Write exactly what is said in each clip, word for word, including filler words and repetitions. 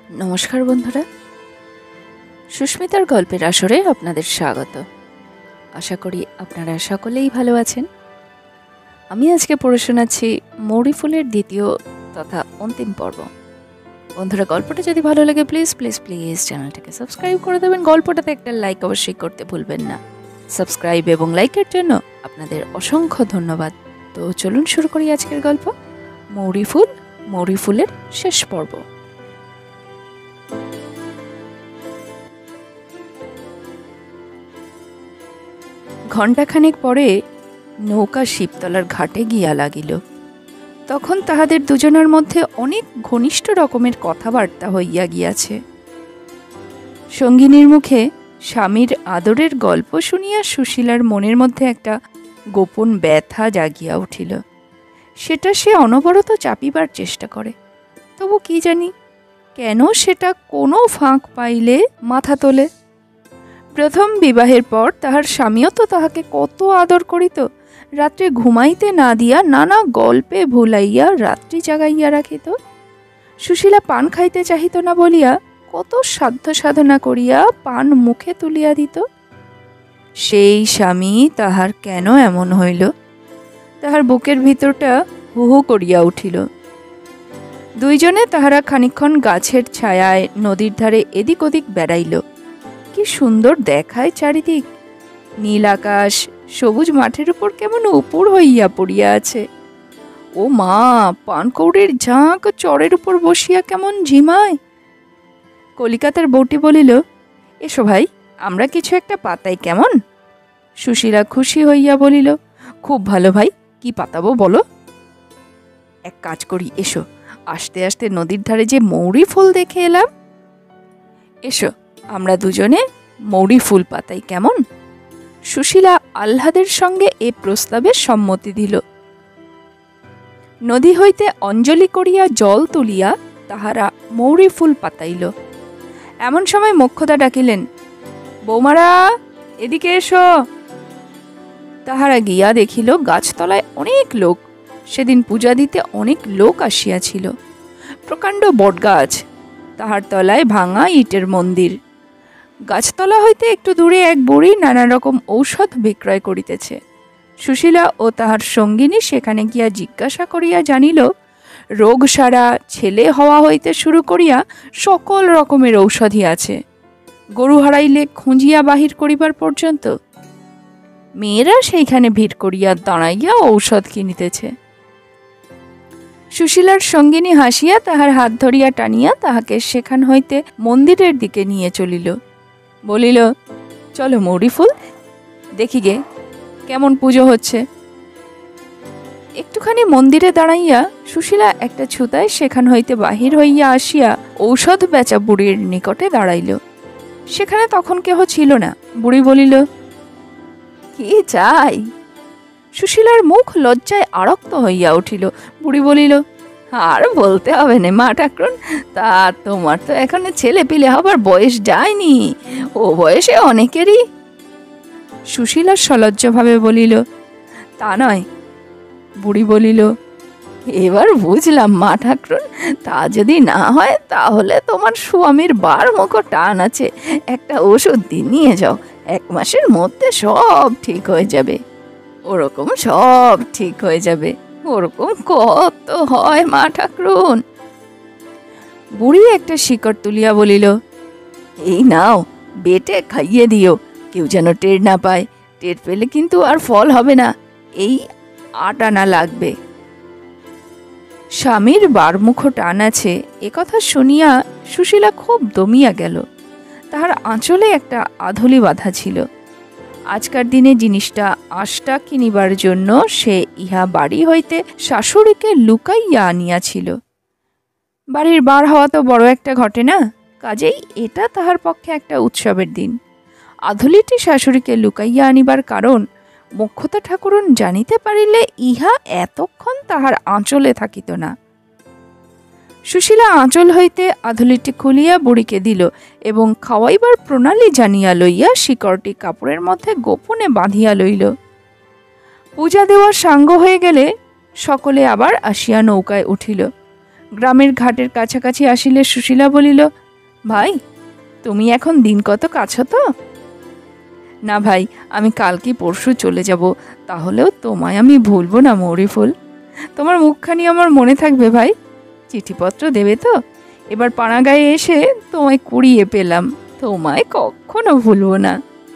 नमस्कार बंधुरा सुष्मितार गल्पेर आसरे आपनादेर स्वागत। आशा करी आपनारा सकलेई भालो आछेन। आमी आजके पड़े शोनाচ্ছি मौरी फुलेर द्वितीय तथा अंतिम पर्व। बंधुरा गल्पटा यदि भालो लागे प्लिज प्लिज प्लिज चैनलटाके सबस्क्राइब करे देबेन। गल्पटाते एकटा लाइक अवश्यई करते भुलबेन ना। सबस्क्राइब एबं लाइकेर जोन्नो आपनादेर असंख्य धन्यवाद। तो चलुन शुरू करी आजकेर गल्प मौरी फुल मौरी फुलेर शेष पर्व। घंटाखानेक परे नौका शिवतलार घाटे गिया लागिल। तखन ताहादेर दुजोनार मध्य अनेक घनिष्ठ रकमेर कथाबार्ता हइया गियाछे। सঙ্গিনীর मुखे स्वामीर आदरेर गल्प शुनिया सुशीलार मनेर मध्य एकटा गोपन व्यथा जागिया उठिल। सेटा से अनबरत चापिबार चेष्टा करे, तबु कि जानी केन सेटा कोनो फाँक पाइले माथा तोले। प्रथम विवाहेर पर ताहार स्वामीओ तो ताहाके कत आदर करित। रात्रे घुमाइते ना दिया नाना गल्पे भुलाइया रात्रि जागाइया राखित। सुशीला पान खाइते चाहित ना बलिया कत साध्य साधना करिया पान मुखे तुलिया दित। सेई स्वामी ताहार केन एमन हइल। ताहार बुकेर भितरटा हु हु करिया उठिल। दुइजने ताहारा खानिकक्षण गाछेर छायाय नदीर धारे एदिक ओदिक बेड़ाइल। कि सुंदर देखाय चारिदिक। नील आकाश सबुज माठेर उपर केमन उपुर हइया पड़िया आछे। ओ मा पानकौड़िर झाँक चरेर उपर बसिया केमन झिमाय। कलिकातार बउटी बलिल, एसो भाई आमरा किछु एकटा पाताई केमन। सुशीला खुशी हइया बलिल, खूब भालो भाई, कि पाताबो बोलो। एक काज करी, एसो आस्ते आस्ते नदीर धारे जे मौरी फुल देखे एलाम। एसो आमरा दुजने मौरी फुल पाताई केमन। सुशीला आह्लादेर संगे ए प्रस्तावे सम्मति दिल। नदी हইতে अंजलि करिया जल तुलिया ताहारा मौरी फुल पाताइल। एमन समय मोक्षदा डाकिलेन, बौमारा एदिके एसो। ताहारा गिया देखिल गाछतलाय अनेक लोक। सेदिन पूजा दिते अनेक लोक आसियाछिल। प्रकांड बटगाछ, ताहार तलाय भांगा इटेर मंदिर। गाछतला हইতে एकटू दूरे एक बुड़ी नाना रकम औषध बिक्रय करितेছে। सुशीला ओ ताहार सঙ্গিনী सेखाने गिया जिज्ञासा करिया जानिल रोग सारा छेले हवा हইতে शुरू करिया सकल रकमेर औषधि आछे। गरु हाराइले खुंजिया बाहिर करिबार पर्यन्त। मेয়েরা সেইখানে ভিড় করিয়া দাঁড়াইয়া औषध কিনিতেছে। सुशीलार सঙ্গিনী हासिया ताहार हाथ धरिया टानिया ताहाके सेखान हইতে मंदिरेर दिके निये चलिल। बलिल, चलो मौरी फुल देखी गे केमन पुजो होच्छे। एकटुखानी मंदिरे दाड़ाइया सुशीला एकटा छुताय सेखान हইতে बाहिर हইয়া आसिया औषध बेचा बुड़िर निकटे दाड़ाइल। सेखाने तखन केह छिल ना। बुड़ी बलिल, कि चाই। सुशीलार मुख लज्जाय आरक्त हইয়া उठिल। बुड़ी बलिल, আর বলতে হবে না মা ঠাকুরন, তা তোমার তো এখনো ছেলে পিলে হবার বয়স যায়নি, ও বয়সে অনেকেরই। সুশীলা সলজ্জভাবে বলিল, তা নয়। বুড়ি বলিল, এবার বুঝলাম মা ঠাকুরন, তা যদি না হয় তাহলে তোমার স্বামীর বার মুখ টান আছে, একটা ওষুধ দিয়ে নিয়ে যাও, এক মাসের মধ্যে সব ঠিক হয়ে যাবে। ওরকম সব ঠিক হয়ে যাবে, ওরকম কত হয় মা ঠাকুরন। বুড়ি একটা শিকড় তুলিয়া বলিল, এই নাও বেটে খাইয়ে দিও, কেউ যেন টের না পায়। টের পেলে কিন্তু আর ফল হবে না, এই আট আনা লাগবে। স্বামীর বারমুখ টান আছে এ কথা শুনিয়া সুশীলা খুব দমিয়া গেল। তাহার আঁচলে একটা আধুলি বাঁধা ছিল। आजकार दिने जिनिसटा आष्टा किनिबार जोन्नो से इहा बाड़ी हইতে शाशुड़ीके लुकाइया आनियाछिल। बाड़ीर बार हवा तो बड़ एकटा घटना, काजेई एटा ताहार पक्षे एकटा उत्सवेर दिन। आधुलिटी शाशुड़ीके लुकाइया आनिबार कारण मोक्षदा ठाकुरन जानिते पारिले इहा एतक्षण ताहार आँचले থাকিত ना। सुशीला आँचल हইতে आधुलिटी खुलिया बुड़ीके दिल एवं खावाइबार प्रणाली जानिया लइया शिकड़टी कापड़ेर मध्य गोपने बाँधिया लइल। पूजा देওয়া साङ्ग हয়ে गेले सकले आबार आसिया नौकाय उठिल। গ্রামের ঘাটের কাছাকাছি আসিলে সুশীলা বলিল, ভাই তুমি এখন দিন কত আছো তো? না ভাই, আমি কাল কি পরশু চলে যাব, তাহলেও তোমায় আমি ভুলবো না মৌরি ফুল। তোমার মুখখানি আমার মনে থাকবে ভাই। চিঠিপত্র দেবে তো? এবার পাড়াগাঁয়ে এসে তোমায় কুড়িয়ে পেলাম, তোমায় কখনো ভুলবো না।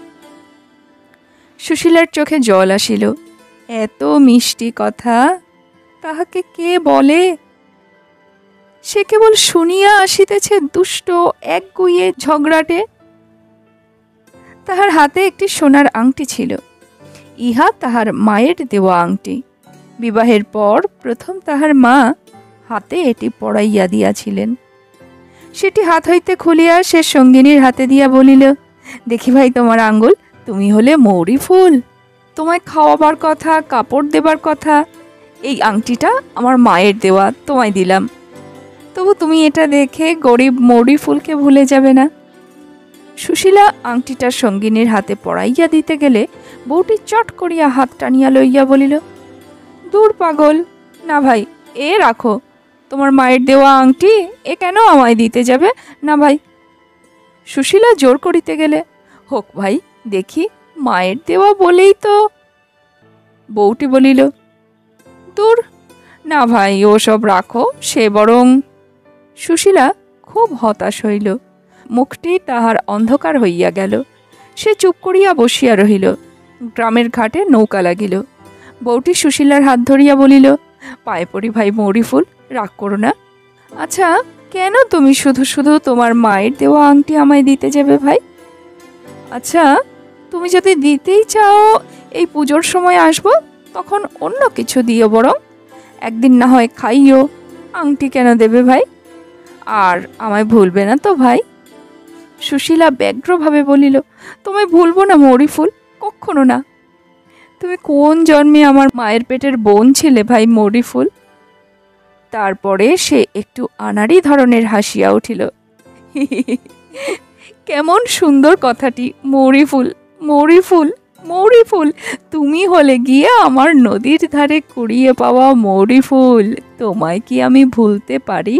সুশীলার চোখে জল আসিল। এত মিষ্টি কথা তাহাকে কে বলে? সে কেবল শুনিয়া আসিতেছে দুষ্ট এক গুইয়ে ঝগড়াটে। তাহার হাতে একটি সোনার আংটি ছিল। ইহা তাহার মায়ের দেওয়া আংটি। বিবাহের পর প্রথম তাহার মা হাতে এটি পরাইয়া দিয়াছিলেন। সেটি হাত হইতে খুলিয়া সে সঙ্গিনীর হাতে দিয়া বলিল, দেখি ভাই তোমার আঙ্গুল, তুমি হলে মৌরি ফুল। তোমায় খাওয়াবার কথা, কাপড় দেবার কথা, এই আংটিটা আমার মায়ের দেওয়া, তোমায় দিলাম। তবু তুমি এটা দেখে গরিব মৌরি ফুলকে ভুলে যাবে না। সুশীলা আংটিটা সঙ্গিনীর হাতে পরাইয়া দিতে গেলে বউটি চট করিয়া হাত টানিয়া লইয়া বলিল, দূর পাগল, না ভাই, এ রাখো, তোমার মায়ের দেওয়া আংটি, এ কেন আমায় দিতে যাবে? না ভাই। সুশীলা জোর করিতে গেলে, হোক ভাই, দেখি, মায়ের দেওয়া বলেই তো। বউটি বলিল, দূর, না ভাই, ও সব রাখো, সে বরং। সুশীলা খুব হতাশ হইল। মুখটি তাহার অন্ধকার হইয়া গেল। সে চুপ করিয়া বসিয়া রহিল। গ্রামের ঘাটে নৌকা লাগিল। বউটি সুশীলার হাত ধরিয়া বলিল, পায়ে পড়ি ভাই মৌরি ফুল, রাগ করো না। আচ্ছা, কেন তুমি শুধু শুধু তোমার মায়ের দেওয়া আংটি আমায় দিতে যাবে ভাই? আচ্ছা, তুমি যদি দিতেই চাও, এই পুজোর সময় আসবো, তখন অন্য কিছু দিও বরং। একদিন না হয় খাইও, আংটি কেন দেবে ভাই? আর আমায় ভুলবে না তো ভাই? সুশীলা ব্যগ্রভাবে বলিল, তোমায় ভুলবো না মৌরি ফুল, কখনো না। তুমি কোন জন্মে আমার মায়ের পেটের বোন ছিলে ভাই মৌরি ফুল? তারপরে সে একটু আনাড়ি ধরনের হাসিয়া উঠিল। কেমন সুন্দর কথাটি, মৌরি ফুল, মৌরি ফুল, মৌরি ফুল, তুমি হলে গিয়ে আমার নদীর ধারে কুড়িয়ে পাওয়া মৌরি ফুল, তোমায় কি আমি ভুলতে পারি?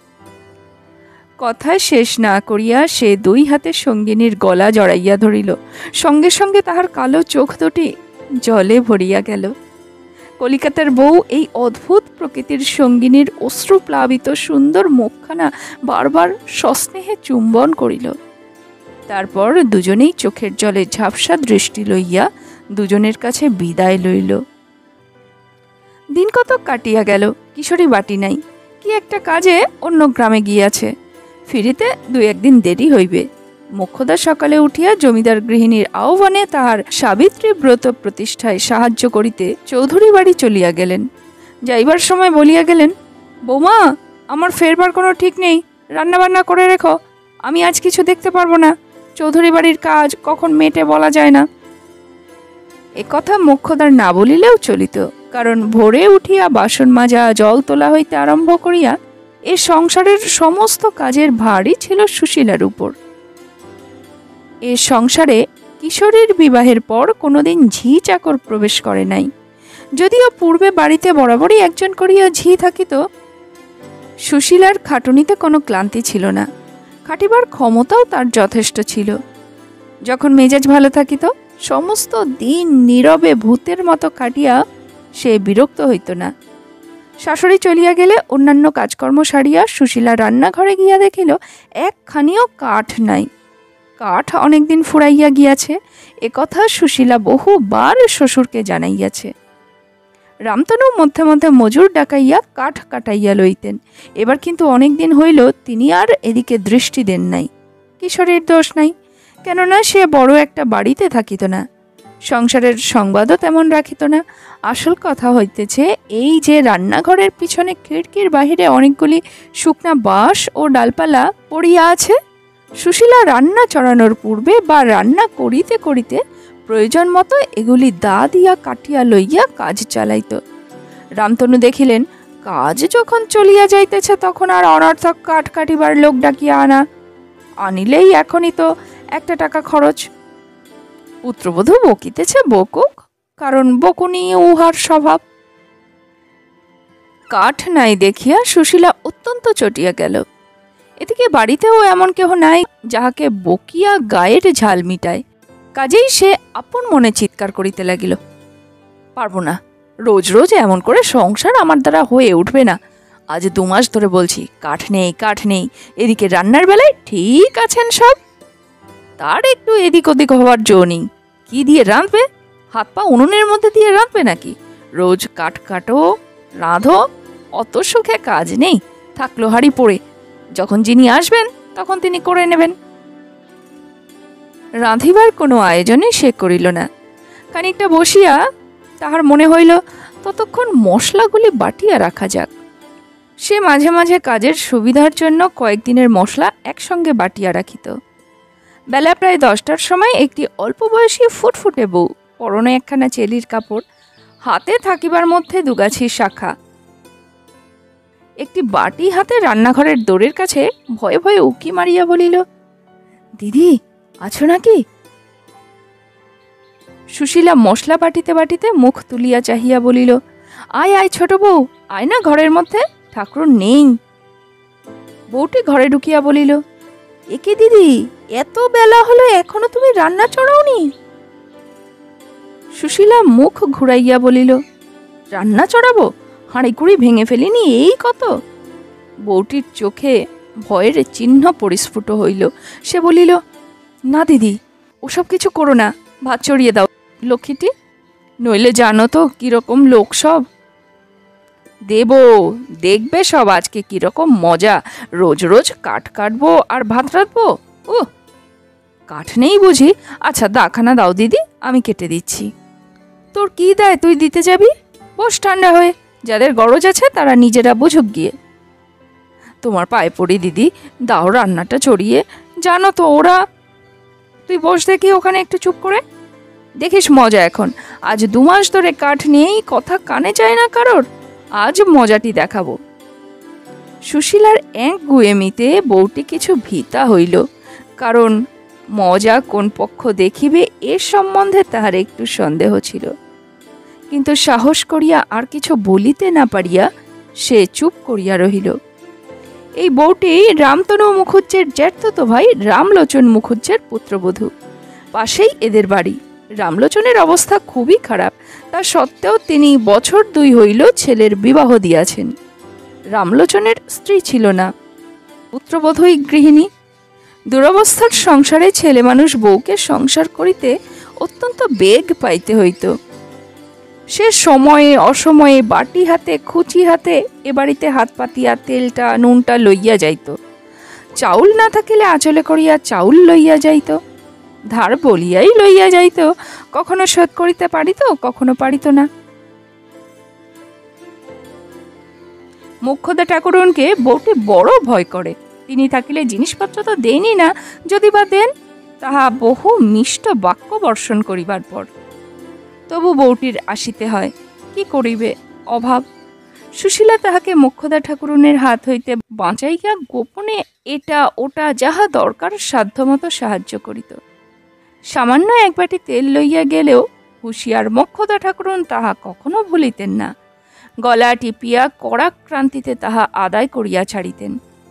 কথা শেষ না করিয়া সে দুই হাতে সঙ্গিনীর গলা জড়াইয়া ধরিল। সঙ্গে সঙ্গে তাহার কালো চোখ দুটি জলে ভরিয়া গেল। কলিকাতার বউ এই অদ্ভুত প্রকৃতির সঙ্গিনীর অশ্রুপ্লাবিত সুন্দর মুখখানা বারবার সস্নেহে চুম্বন করিল। তারপর দুজনেই চোখের জলে ঝাপসা দৃষ্টি লইয়া দুজনের কাছে বিদায় লইল। দিন কতক কাটিয়া গেল, কিশোরী বাটি নাই, কি একটা কাজে অন্য গ্রামে গিয়াছে। ফিরিতে দুই একদিন দেরি হইবে। মোক্ষদা সকালে উঠিয়া জমিদার গৃহিণীর আহ্বানে তাহার সাবিত্রী ব্রত প্রতিষ্ঠায় সাহায্য করিতে চৌধুরী বাড়ি চলিয়া গেলেন। যাইবার সময় বলিয়া গেলেন, বৌমা, আমার ফেরবার কোনো ঠিক নেই, রান্নাবান্না করে রেখো, আমি আজ কিছু দেখতে পারবো না। চৌধুরী বাড়ির কাজ কখন মেটে বলা যায় না। এ কথা মোক্ষদার না বলিলেও চলিত, কারণ ভোরে উঠিয়া বাসন মাজা, জল তোলা হইতে আরম্ভ করিয়া এ সংসারের সমস্ত কাজের ভারই ছিল সুশীলার উপর। এ সংসারে কিশোরীর বিবাহের পর কোনোদিন ঝি চাকর প্রবেশ করে নাই। যদিও পূর্বে বাড়িতে বরাবরই একজন করিয়া ঝি থাকিত। সুশীলার খাটুনিতে কোনো ক্লান্তি ছিল না, খাটিবার ক্ষমতাও তার যথেষ্ট ছিল। যখন মেজাজ ভালো থাকিত, সমস্ত দিন নীরবে ভূতের মতো খাটিয়া সে বিরক্ত হইত না। শাশুড়ি চলিয়া গেলে অন্যান্য কাজকর্ম সারিয়া সুশীলা রান্নাঘরে গিয়া দেখিল একখানিও কাঠ নাই। কাঠ অনেকদিন ফুরাইয়া গিয়াছে, একথা সুশীলা বহুবার শ্বশুরকে জানাইয়াছে। রামতনু মধ্যে মধ্যে মজুর ডাকাইয়া কাঠ কাটাইয়া লইতেন। এবার কিন্তু অনেকদিন হইল তিনি আর এদিকে দৃষ্টি দেন নাই। কিশোরীর দোষ নাই, কেননা সে বড় একটা বাড়িতে থাকিত না, সংসারের সংবাদও তেমন রাখিত না। আসল কথা হইতেছে এই যে রান্নাঘরের পিছনে খিড়কির বাহিরে অনেকগুলি শুকনা বাঁশ ও ডালপালা পড়িয়া আছে, সুশীলা রান্না চড়ানোর পূর্বে বা রান্না করিতে করিতে প্রয়োজন মতো এগুলি দা দিয়া কাটিয়া লইয়া কাজ চালাইত। রামতনু দেখিলেন কাজ যখন চলিয়া যাইতেছে তখন আর অনর্থক কাঠ কাটিবার লোক ডাকিয়া আনা, আনিলেই এখনই তো একটা টাকা খরচ। পুত্রবধূ বকিতেছে বকুক, কারণ বকুনি উহার স্বভাব। কাঠ নাই দেখিয়া সুশীলা অত্যন্ত চটিয়া গেল। এদিকে বাড়িতেও এমন কেহ নাই যাহাকে বকিয়া গায়ের ঝাল মিটায়। কাজেই সে আপন মনে চিৎকার করিতে লাগিল, পারবো না, রোজ রোজ এমন করে সংসার আমার দ্বারা হয়ে উঠবে না। আজ দু মাস ধরে বলছি কাঠ নেই কাঠ নেই, এদিকে রান্নার বেলায় ঠিক আছেন সব, তার একটু এদিক ওদিক হওয়ার জো নেই। কি দিয়ে রাঁধবে? হাত পা উনুনের মধ্যে দিয়ে রাঁধবে নাকি? রোজ কাঠ কাটো রাঁধো, অত সুখে কাজ নেই, থাকলো হাড়ি পড়ে, যখন যিনি আসবেন তখন তিনি করে নেবেন। রাঁধিবার কোনো আয়োজনে সে করিল না। খানিকটা বসিয়া তাহার মনে হইল ততক্ষণ মশলাগুলি বাটিয়া রাখা যাক। সে মাঝে মাঝে কাজের সুবিধার জন্য কয়েকদিনের মশলা একসঙ্গে বাটিয়া রাখিত। বেলা প্রায় দশটার সময় একটি অল্প বয়সী ফুটফুটে বউ, পরনে একখানা চেলির কাপড়, হাতে থাকিবার মধ্যে দুগাছির শাখা, একটি বাটি হাতে রান্নাঘরের দোরের কাছে ভয়ে ভয়ে উকি মারিয়া বলিল, দিদি আছো নাকি? সুশীলা মশলা বাটিতে বাটিতে মুখ তুলিয়া চাহিয়া বলিল, আয় আয় ছোট বউ, আয় না ঘরের মধ্যে, ঠাকুর নেই। বউটি ঘরে ঢুকিয়া বলিল, একে দিদি, এত বেলা হলো এখনো তুমি রান্না চড়াওনি? সুশীলা মুখ ঘুরাইয়া বলিল, রান্না চড়াবো? হাঁড়িকুড়ি ভেঙে ফেলিনি এই কত। বউটির চোখে ভয়ের চিহ্ন পরিস্ফুট হইল। সে বলিল, না দিদি, ওসব কিছু করো না, ভাত চড়িয়ে দাও লক্ষ্মীটি, নইলে জানো তো কিরকম লোক সব। দেব, দেখবে সব আজকে কিরকম মজা, রোজ রোজ কাঠ কাটবো আর ভাত রাঁধবো। ও কাঠ নেই বুঝি? আচ্ছা দাখানা দাও দিদি, আমি কেটে দিচ্ছি। তোর কি দায় তুই দিতে যাবি? বস ঠান্ডা হয়ে, যাদের গরজ আছে তারা নিজেরা বুঝুক গিয়ে। তোমার পায়ে পড়ি দিদি, দাও রান্নাটা চড়িয়ে, জানো তো ওরা। তুই বস দেখি ওখানে একটু চুপ করে, দেখিস মজা এখন। আজ দু মাস ধরে কাঠ নিয়েই কথা কানে যায় না কারোর, আজ মজাটি দেখাবো। সুশীলার এক গুয়েমিতে বউটি কিছু ভীতা হইল, কারণ মজা কোন পক্ষ দেখিবে এ সম্বন্ধে তাহার একটু সন্দেহ ছিল। কিন্তু সাহস করিয়া আর কিছু বলিতে না পারিয়া সে চুপ করিয়া রহিল। এই বউটি রামতনু মুখুজ্জের জ্যাঠতো ভাই রামলোচন মুখুজ্জের পুত্রবধূ। পাশেই এদের বাড়ি। রামলোচনের অবস্থা খুবই খারাপ, তা সত্ত্বেও তিনি বছর দুই হইল ছেলের বিবাহ দিয়াছেন। রামলোচনের স্ত্রী ছিল না, পুত্রবধূই গৃহিণী। দুরবস্থার সংসারে ছেলে মানুষ বউকে সংসার করিতে অত্যন্ত বেগ পাইতে হইত। সে সময়ে অসময়ে বাটি হাতে খুচি হাতে এ বাড়িতে হাত পাতিয়া তেলটা নুনটা লইয়া যাইত। চাউল না থাকিলে আঁচলে করিয়া চাউল লইয়া যাইত, ধার বলিয়াই লইয়া যাইত। কখনো শোধ করিতে পারিত, কখনো পারিত না। মোক্ষদা ঠাকুরনকে বউটি বড় ভয় করে। তিনি থাকিলে জিনিসপত্র তো দেনই না, যদি বা দেন তাহা বহু মিষ্ট বাক্য বর্ষণ করিবার পর। তবু বউটির আসিতে হয়, কি করিবে, অভাব। সুশীলা তাহাকে মোক্ষদা ঠাকুরনের হাত হইতে বাঁচাইয়া গোপনে এটা ওটা যাহা দরকার সাধ্যমতো সাহায্য করিত। সামান্য এক বাটি তেল লইয়া গেলেও হুঁশিয়ার মোক্ষদা ঠাকুরন তাহা কখনো ভুলিতেন না। গলা টিপিয়া কড়াক্রান্তিতে তাহা আদায় করিয়া ছাড়িতেন।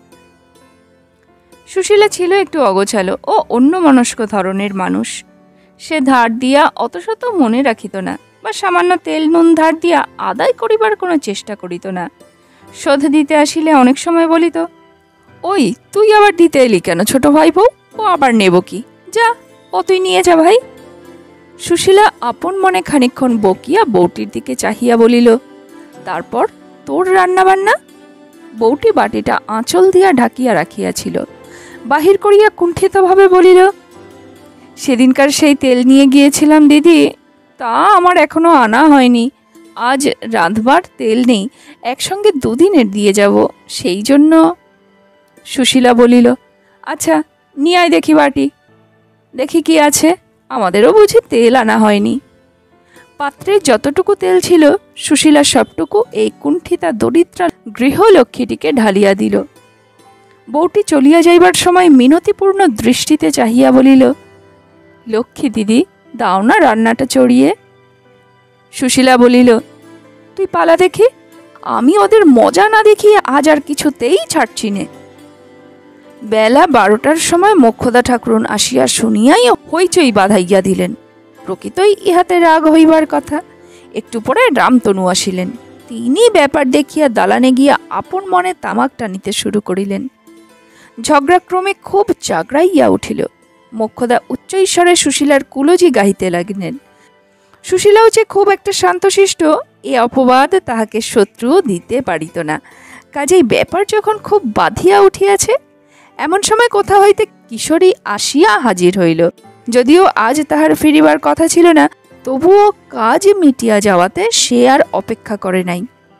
সুশীলা ছিল একটু অগোছালো ও অন্যমনস্ক ধরনের মানুষ। সে ধার দিয়া অতশত মনে রাখিত না, বা সামান্য তেল নুন ধার দিয়া আদায় করিবার কোনো চেষ্টা করিত না। শোধ দিতে আসিলে অনেক সময় বলিত, ওই তুই আবার দিতে এলি কেন ছোট ভাই বউ, ও আবার নেব কি, যা ও তুই নিয়ে যা ভাই। সুশীলা আপন মনে খানিকক্ষণ বকিয়া বউটির দিকে চাহিয়া বলিল, তারপর তোর রান্না বান্না? বউটি বাটিটা আঁচল দিয়া ঢাকিয়া রাখিয়াছিল, বাহির করিয়া কুণ্ঠিতভাবে বলিল, সেদিনকার সেই তেল নিয়ে গিয়েছিলাম দিদি, তা আমার এখনো আনা হয়নি। আজ রাঁধবার তেল নেই, একসঙ্গে দুদিনের দিয়ে যাব, সেই জন্য। সুশীলা বলিল, আচ্ছা নিয়ে আয় দেখি বাটি, দেখি কি আছে, আমাদেরও বুঝি তেল আনা হয়নি। পাত্রে যতটুকু তেল ছিল সুশীলা সবটুকু এই কুণ্ঠিতা দরিদ্রা গৃহলক্ষ্মীটিকে ঢালিয়া দিল। বউটি চলিয়া যাইবার সময় মিনতিপূর্ণ দৃষ্টিতে চাহিয়া বলিল, লক্ষ্মী দিদি, দাও না রান্নাটা চড়িয়ে। সুশীলা বলিল, তুই পালা দেখি, আমি ওদের মজা না দেখিয়ে আজ আর কিছুতেই ছাড়ছি নে। বেলা বারোটার সময় মোক্ষদা ঠাকুরুন আসিয়া শুনিয়াই হইচই বাঁধাইয়া দিলেন। প্রকৃতই ইহাতে রাগ হইবার কথা। একটু পরে রামতনু আসিলেন। তিনি ব্যাপার দেখিয়া দালানে গিয়া আপন মনে তামাক টানিতে শুরু করিলেন। ঝগড়াক্রমে খুব চাগড়াইয়া উঠিল। মোক্ষদা উচ্চ ঈশ্বরে সুশীলার কুলজি গাহিতে লাগিলেন। সুশীলাও যে খুব একটা শান্তশিষ্ট, এ অপবাদ তাহাকে শত্রু দিতে পারিত না। কাজেই ব্যাপার যখন খুব বাধিয়া উঠিয়াছে, এমন সময় কোথা হইতে কিশোরী আসিয়া হাজির হইল। যদিও আজ তাহার ফিরিবার কথা ছিল না, তবুও কাজ মিটিয়া যাওয়াতে সে আর অপেক্ষা করে নাই।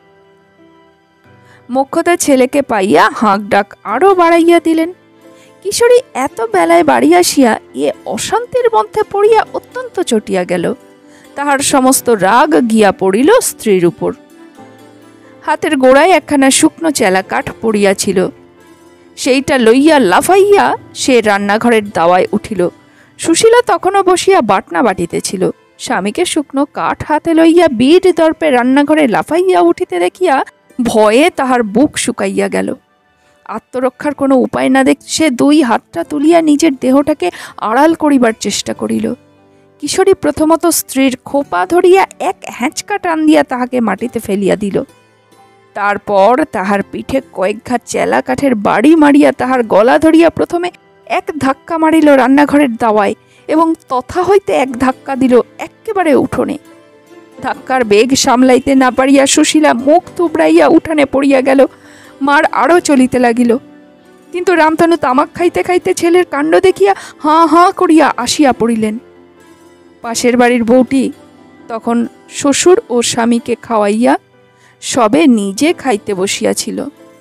মোক্ষদা ছেলেকে পাইয়া হাঁক ডাক আরও বাড়াইয়া দিলেন। কিশোরী এত বেলায় বাড়ি আসিয়া এ অশান্তির মধ্যে পড়িয়া অত্যন্ত চটিয়া গেল। তাহার সমস্ত রাগ গিয়া পড়িল স্ত্রীর উপর। হাতের গোড়ায় একখানা শুকনো চেলা কাঠ পড়িয়াছিল, সেইটা লইয়া লাফাইয়া সে রান্নাঘরের দাওয়ায় উঠিল। সুশীলা তখনও বসিয়া বাটনা বাটিতেছিল। স্বামীকে শুকনো কাঠ হাতে লইয়া বীর দর্পে রান্নাঘরে লাফাইয়া উঠিতে দেখিয়া ভয়ে তাহার বুক শুকাইয়া গেল। আত্মরক্ষার কোনো উপায় না দেখ সে দুই হাতটা তুলিয়া নিজের দেহটাকে আড়াল করিবার চেষ্টা করিল। কিশোরী প্রথমত স্ত্রীর খোপা ধরিয়া এক হ্যাঁচকা টান দিয়া তাহাকে মাটিতে ফেলিয়া দিল। তারপর তাহার পিঠে কয়েক ঘা চেলা কাঠের বাড়ি মারিয়া তাহার গলা ধরিয়া প্রথমে এক ধাক্কা মারিল রান্নাঘরের দাওয়ায় এবং তথা হইতে এক ধাক্কা দিল একেবারে উঠোনে। ধাক্কার বেগ সামলাইতে না পারিয়া সুশীলা মুখ থুবড়াইয়া উঠানে পড়িয়া গেল। মার আরও চলিতে লাগিল। কিন্তু রামতনু তামাক খাইতে খাইতে ছেলের কাণ্ড দেখিয়া হাঁ হাঁ করিয়া আসিয়া পড়িলেন। পাশের বাড়ির বউটি তখন শ্বশুর ও স্বামীকে খাওয়াইয়া সবে নিজে খাইতে বসিয়াছিল।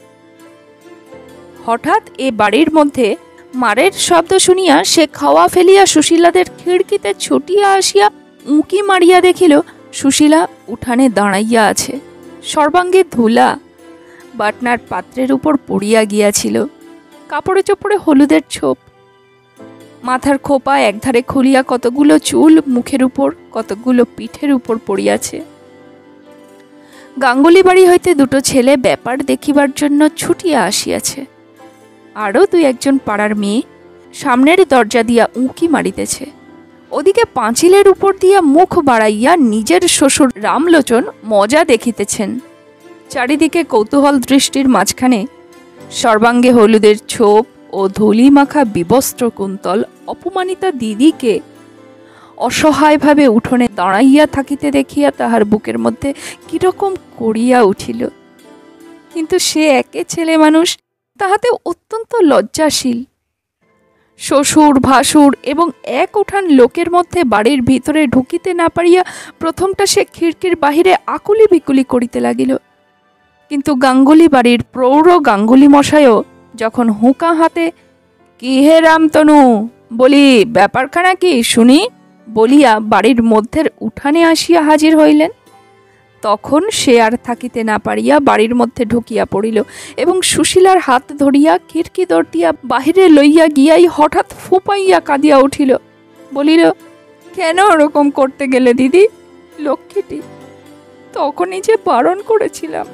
হঠাৎ এ বাড়ির মধ্যে মারের শব্দ শুনিয়া সে খাওয়া ফেলিয়া সুশীলাদের খিড়কিতে ছুটিয়া আসিয়া উঁকি মারিয়া দেখিল সুশীলা উঠানে দাঁড়াইয়া আছে। সর্বাঙ্গে ধুলা, বাটনার পাত্রের উপর পড়িয়া গিয়াছিল। কাপড়ে চোপড়ে হলুদের ছোপ, মাথার খোপা একধারে খুলিয়া কতগুলো চুল মুখের উপর, কতগুলো পিঠের উপর পড়িয়াছে। গাঙ্গুলি বাড়ি হইতে দুটো ছেলে ব্যাপার দেখিবার জন্য ছুটিয়া আসিয়াছে। আরও দুই একজন পাড়ার মেয়ে সামনের দরজা দিয়া উঁকি মারিতেছে। ওদিকে পাঁচিলের উপর দিয়া মুখ বাড়াইয়া নিজের শ্বশুর রামলোচন মজা দেখিতেছেন। চারিদিকে কৌতূহল দৃষ্টির মাঝখানে সর্বাঙ্গে হলুদের ছোপ ও ধুলি মাখা বিবস্ত্র কুন্তল অপমানিতা দিদিকে অসহায়ভাবে উঠোনে দাঁড়াইয়া থাকিতে দেখিয়া তাহার বুকের মধ্যে কিরকম করিয়া উঠিল। কিন্তু সে একে ছেলে মানুষ, তাহাতে অত্যন্ত লজ্জাশীল। শ্বশুর ভাসুর এবং এক উঠান লোকের মধ্যে বাড়ির ভিতরে ঢুকিতে না পারিয়া প্রথমটা সে খিড়কির বাহিরে আকুলি বিকুলি করিতে লাগিল। কিন্তু গাঙ্গুলি বাড়ির প্রৌঢ় গাঙ্গুলি মশাইও যখন হুঁকা হাতে কি হে রামতনু বলি ব্যাপারখানা কি শুনি বলিয়া বাড়ির মধ্যের উঠানে আসিয়া হাজির হইলেন, তখন সে আর থাকিতে না পারিয়া বাড়ির মধ্যে ঢুকিয়া পড়িল এবং সুশীলার হাত ধরিয়া খিড়কি দরটিয়া বাহিরে লইয়া গিয়াই হঠাৎ ফুপাইয়া কাঁদিয়া উঠিল। বলিল, কেন ওরকম করতে গেলে দিদি? লক্ষ্মীটি, তখনই যে বারণ করেছিলাম।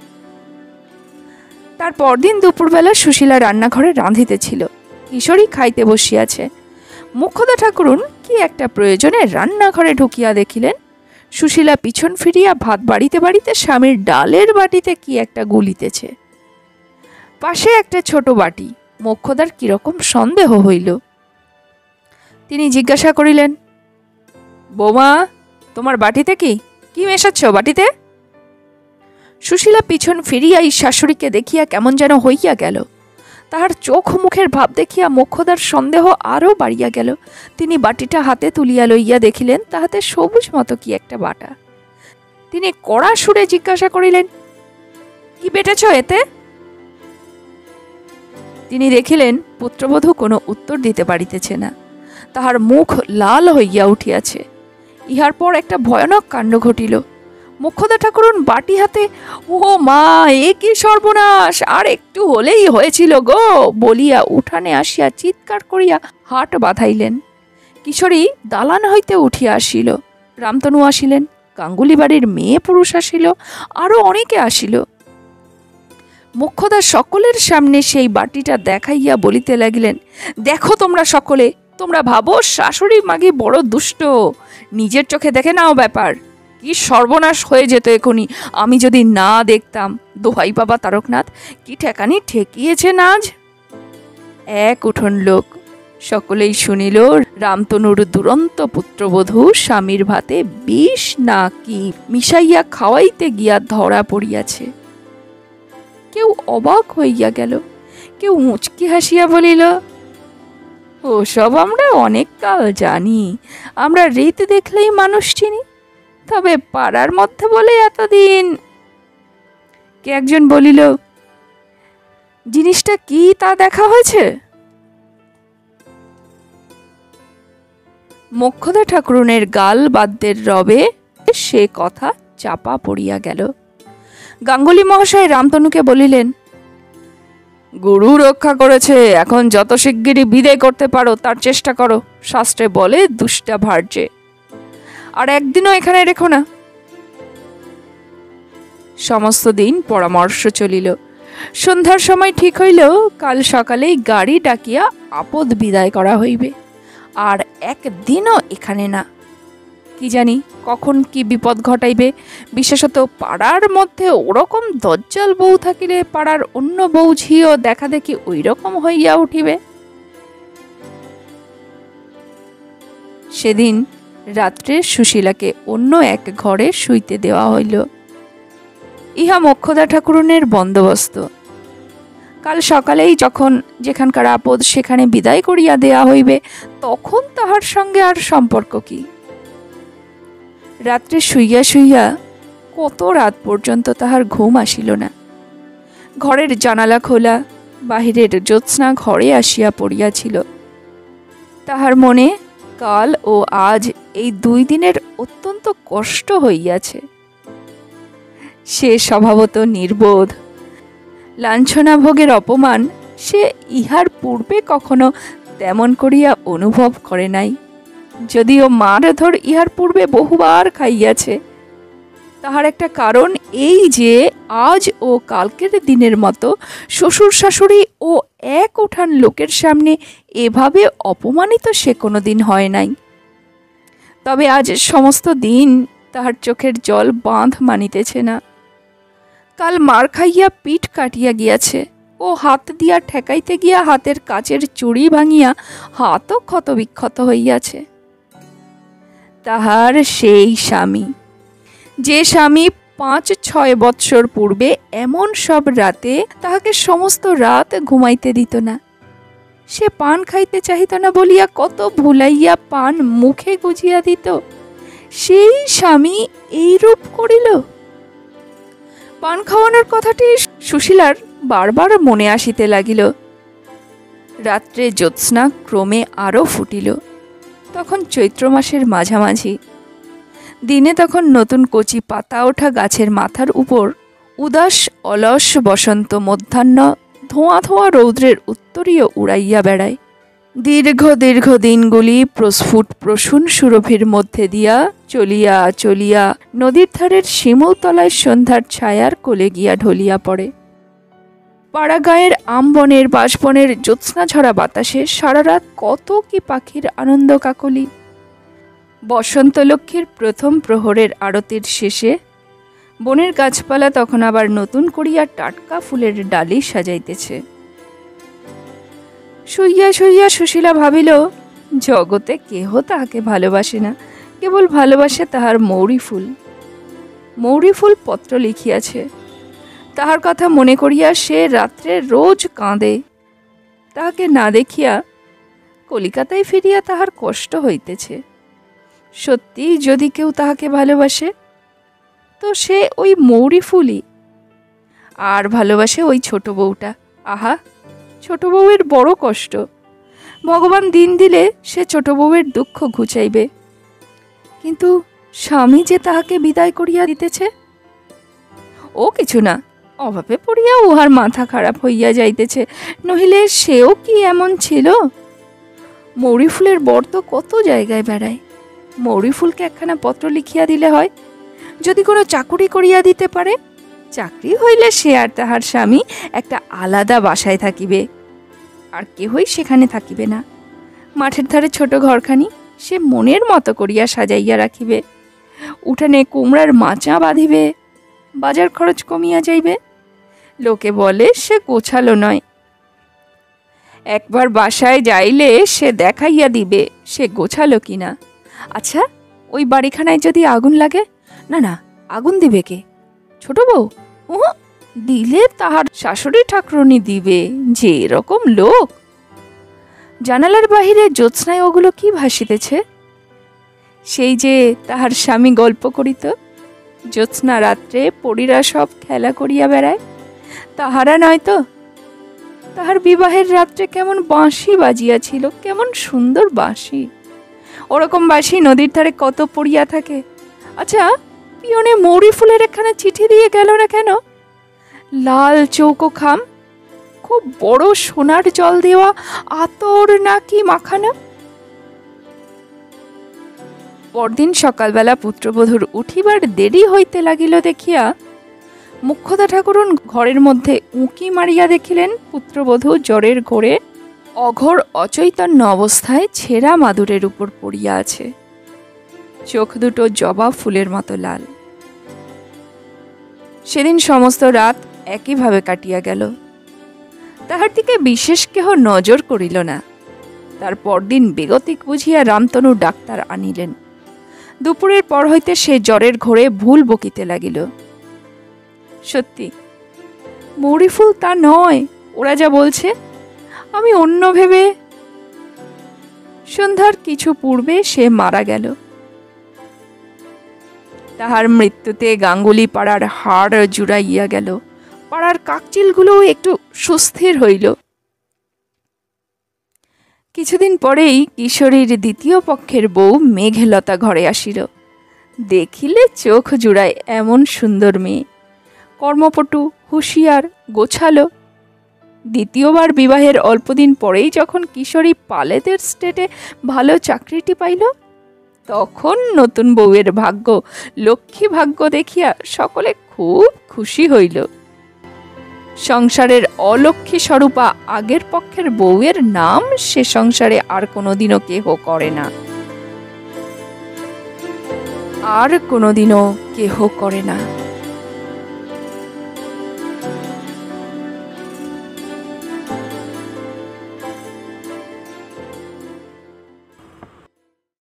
তার পরদিন দুপুরবেলা সুশীলা রান্নাঘরে রাঁধিতেছিল। কিশোরী খাইতে বসিয়াছে। মোক্ষদা ঠাকুরুন কি একটা প্রয়োজনে রান্নাঘরে ঢুকিয়া দেখিলেন সুশীলা পিছন ফিরিয়া ভাত বাড়িতে বাড়িতে স্বামীর ডালের বাটিতে কি একটা গুলিতেছে। পাশে একটা ছোট বাটি। মোক্ষদার কিরকম সন্দেহ হইল। তিনি জিজ্ঞাসা করিলেন, বৌমা, তোমার বাটিতে কি কি মেশাচ্ছ বাটিতে? সুশীলা পিছন ফিরিয়াই শাশুড়িকে দেখিয়া কেমন যেন হইয়া গেল। তাহার চোখ মুখের ভাব দেখিয়া মোক্ষদার সন্দেহ আরও বাড়িয়া গেল। তিনি বাটিটা হাতে তুলিয়া লইয়া দেখিলেন তাহাতে সবুজ মতো কি একটা বাটা। তিনি কড়া সুরে জিজ্ঞাসা করিলেন, কি বেটেছ এতে? তিনি দেখিলেন পুত্রবধূ কোনো উত্তর দিতে পারিতেছে না। তাহার মুখ লাল হইয়া উঠিয়াছে। ইহার পর একটা ভয়ানক কাণ্ড ঘটিল। মোক্ষদা ঠাকুরুন বাটি হাতে, ও মা, এ কি সর্বনাশ, আর একটু হলেই হয়েছিল গো বলিয়া উঠানে আসিয়া চিৎকার করিয়া হাট বাঁধাইলেন। কিশোরী দালান হইতে উঠিয়া আসিল। রামতনু আসিলেন। গাঙ্গুলি বাড়ির মেয়ে পুরুষ আসিল, আরো অনেকে আসিল। মোক্ষদা সকলের সামনে সেই বাটিটা দেখাইয়া বলিতে লাগিলেন, দেখো তোমরা সকলে, তোমরা ভাবো শাশুড়ি মাগি বড় দুষ্ট, নিজের চোখে দেখে নাও ব্যাপার। কি সর্বনাশ হয়ে যেত এখনই আমি যদি না দেখতাম। দোহাই বাবা তারকনাথ, কি ঠেকানি ঠেকিয়েছে নাজ। এক উঠোন লোক সকলেই শুনিল রামতনুর দুরন্ত পুত্রবধূ স্বামীর ভাতে বিষ না কি মিশাইয়া খাওয়াইতে গিয়া ধরা পড়িয়াছে। কেউ অবাক হইয়া গেল, কেউ মুচকি হাসিয়া বলিল, ওসব আমরা অনেক কাল জানি, আমরা রীত দেখলেই মানুষ চিনি, তবে পাড়ার মধ্যে বলে এতদিন। কে একজন বলিল, জিনিসটা কি তা দেখা হয়েছে? মোক্ষদা ঠাকুরনের গাল বাদ্যের রবে সে কথা চাপা পড়িয়া গেল। গাঙ্গুলি মহাশয় রামতনুকে বলিলেন, গুরু রক্ষা করেছে, এখন যত শিগগিরই বিদায় করতে পারো তার চেষ্টা করো। শাস্ত্রে বলে দুষ্টা ভার্যে, আর একদিনও এখানে রেখো না। সমস্ত দিন পরামর্শ চলিল। সন্ধ্যার সময় ঠিক হইল কাল সকালেই গাড়ি ডাকিয়া আপদ বিদায় করা হইবে, আর একদিনও এখানে না। কি জানি কখন কি বিপদ ঘটাইবে, বিশেষত পাড়ার মধ্যে ওরকম দজ্জাল বউ থাকিলে পাড়ার অন্য বউ ঝিও দেখা দেখি ওই রকম হইয়া উঠিবে। সেদিন রাত্রে সুশীলাকে অন্য এক ঘরে শুইতে দেওয়া হইল। ইহা মোক্ষদা ঠাকুরনের বন্দোবস্ত। কাল সকালেই যখন যেখানকার আপদ সেখানে বিদায় করিয়া দেয়া হইবে, তখন তাহার সঙ্গে আর সম্পর্ক কি? রাত্রে শুইয়া শুইয়া কত রাত পর্যন্ত তাহার ঘুম আসিল না। ঘরের জানালা খোলা, বাহিরের জ্যোৎস্না ঘরে আসিয়া পড়িয়াছিল। তাহার মনে কাল ও আজ এই দুই দিনের অত্যন্ত কষ্ট হইয়াছে। সে স্বভাবত নির্বোধ, লাঞ্ছনা ভোগের অপমান সে ইহার পূর্বে কখনো তেমন করিয়া অনুভব করে নাই, যদিও মারধর ইহার পূর্বে বহুবার খাইয়াছে। তাহার একটা কারণ এই যে আজ ও কালকের দিনের মতো শ্বশুর শাশুড়ি ও এক উঠান লোকের সামনে এভাবে অপমানিত সে কোনো দিন হয় নাই। তবে আজ সমস্ত দিন তাহার চোখের জল বাঁধ মানিতেছে না। কাল মার খাইয়া পিঠ কাটিয়া গিয়াছে ও হাত দিয়া ঠেকাইতে গিয়া হাতের কাচের চুড়ি ভাঙিয়া হাতও ক্ষত বিক্ষত হইয়াছে। তাহার সেই স্বামী, যে স্বামী পাঁচ ছয় বৎসর পূর্বে এমন সব রাতে তাহাকে সমস্ত রাত ঘুমাইতে দিত না, সে পান খাইতে চাহিত না বলিয়া কত ভুলাইয়া পান মুখে গুজিয়া দিত, সেই স্বামী এইরূপ করিল। পান খাওয়ানোর কথাটি সুশীলার বারবার মনে আসিতে লাগিল। রাত্রে জ্যোৎস্না ক্রমে আরও ফুটিল। তখন চৈত্র মাসের মাঝামাঝি। দিনে তখন নতুন কচি পাতা ওঠা গাছের মাথার উপর উদাস অলস বসন্ত মধ্যাহ্ন ধোঁয়া ধোঁয়া রৌদ্রের উত্তরীয় উড়াইয়া বেড়ায়। দীর্ঘ দীর্ঘ দিনগুলি প্রস্ফুট প্রসূন সুরভির মধ্যে দিয়া চলিয়া চলিয়া নদীর ধারের শিমুলতলায় সন্ধ্যার ছায়ার কোলে গিয়া ঢলিয়া পড়ে। পাড়াগাঁয়ের আমবনের বাঁশবনের জ্যোৎস্না ঝরা বাতাসে সারা রাত কত কি পাখির আনন্দ কাকলি। বসন্ত লক্ষ্মীর প্রথম প্রহরের আরতির শেষে বনের গাছপালা তখন আবার নতুন করিয়া টাটকা ফুলের ডালি সাজাইতেছে। শুইয়া শুইয়া সুশীলা ভাবিল, জগতে কেহ তাহাকে ভালোবাসে না, কেবল ভালোবাসে তাহার মৌরি ফুল। মৌরি ফুল পত্র লিখিয়াছে, তাহার কথা মনে করিয়া সে রাত্রে রোজ কাঁদে। তাহাকে না দেখিয়া কলিকাতায় ফিরিয়া তাহার কষ্ট হইতেছে। সত্যি যদি কেউ তাহাকে ভালোবাসে তো সে ওই মৌরি ফুলই। আর ভালোবাসে ওই ছোট বউটা। আহা, ছোট বউয়ের বড় কষ্ট। ভগবান দিন দিলে সে ছোট বউয়ের দুঃখ ঘুচাইবে, কিন্তু স্বামী যে তাহাকে বিদায় করিয়া দিতেছে। ও কিছু না, অভাবে পড়িয়া উহার মাথা খারাপ হইয়া যাইতেছে, নহিলে সেও কি এমন ছিল? মৌরি ফুলের বর তো কত জায়গায় বেড়ায়, মৌরি ফুলকে একখানা পত্র লিখিয়া দিলে হয়, যদি কোনো চাকুরি করিয়া দিতে পারে, চাকরি হইলে সে আর তাহার স্বামী একটা আলাদা বাসায় থাকিবে, আর কেহই সেখানে থাকিবে না। মাঠের ধারে ছোট ঘরখানি সে মনের মতো করিয়া সাজাইয়া রাখিবে, উঠানে কুমড়ার মাচা বাঁধিবে, বাজার খরচ কমিয়া যাইবে। লোকে বলে সে গোছালো নয়, একবার বাসায় যাইলে সে দেখাইয়া দিবে সে গোছালো কিনা। আচ্ছা, ওই বাড়িখানায় যদি আগুন লাগে, না না, আগুন দিবে কে? ছোট বউ? ও, দিলে তাহার শাশুড়ি ঠাকুরনি দিবে, যে এরকম লোক। জানালার বাহিরে জ্যোৎস্নায় ওগুলো কি ভাসিতেছে? সেই যে তাহার স্বামী গল্প করিত, জ্যোৎস্না রাত্রে পরীরা সব খেলা করিয়া বেড়ায়, তাহারা নয় তো? তাহার বিবাহের রাত্রে কেমন বাঁশি বাজিয়াছিল, কেমন সুন্দর বাঁশি। ওরকম বাঁশি নদীর ধারে কত পড়িয়া থাকে। আচ্ছা, পিয়নে মৌরি ফুলের একখানা চিঠি দিয়ে গেল না কেন? লাল চৌকো খাম, খুব বড় সোনার জল দেওয়া আতর নাকি মাখানো। পরদিন সকালবেলা পুত্রবধূর উঠিবার দেরি হইতে লাগিল দেখিয়া মুখ্যদা ঠাকুরন ঘরের মধ্যে উঁকি মারিয়া দেখিলেন পুত্রবধূ জ্বরের ঘোরে অঘোর অচৈতন্য অবস্থায় ছেঁড়া মাদুরের উপর পড়িয়া আছে, চোখ দুটো জবা ফুলের মতো লাল। সেদিন সমস্ত রাত একইভাবে কাটিয়া গেল। তাহার দিকে বিশেষ কেহ নজর করিল না। তার পরদিন বেগতিক বুঝিয়া রামতনু ডাক্তার আনিলেন। দুপুরের পর হইতে সে জ্বরের ঘোরে ভুল বকিতে লাগিল। সত্যি মৌরি ফুল তা নয়, ওরা যা বলছে, আমি অন্য ভেবে। সন্ধ্যার কিছু পূর্বে সে মারা গেল। তাহার মৃত্যুতে গাঙ্গুলি পাড়ার হাড় জুড়াইয়া গেল, পাড়ার কাকচিলগুলো একটু সুস্থির হইল। কিছুদিন পরেই কিশোরীর দ্বিতীয় পক্ষের বউ মেঘলতা ঘরে আসিল। দেখিলে চোখ জুড়ায় এমন সুন্দর মেয়ে, কর্মপটু, হুঁশিয়ার, গোছালো। দ্বিতীয়বার বিবাহের অল্পদিন পরেই যখন কিশোরী পালেদের স্টেটে ভালো চাকরিটি পাইল, তখন নতুন বউয়ের ভাগ্য লক্ষ্মী ভাগ্য দেখিয়া সকলে খুব খুশি হইল। সংসারের অলক্ষ্মী স্বরূপা আগের পক্ষের বউয়ের নাম সে সংসারে আর কোনোদিনও কেহ করে না, আর কোনোদিনও কেহ করে না।